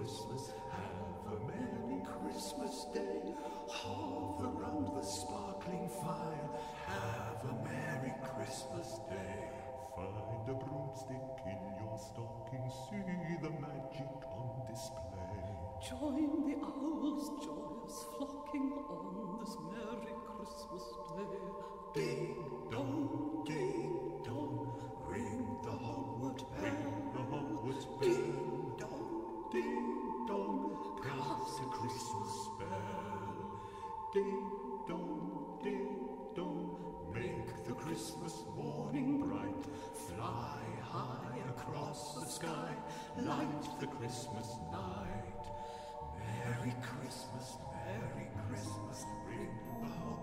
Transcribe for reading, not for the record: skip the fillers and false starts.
Christmas, have a Merry Christmas Day. Hover round the sparkling fire, have a Merry Christmas Day. Find a broomstick in your stocking, see the magic on display. Join the owls joyous flocking on this Merry Christmas Day. Ding dong, ring the Hogwarts bell. Ding dong, cast a Christmas spell. Ding dong, make the Christmas morning bright. Fly high across the sky, light the Christmas night. Merry Christmas, ring the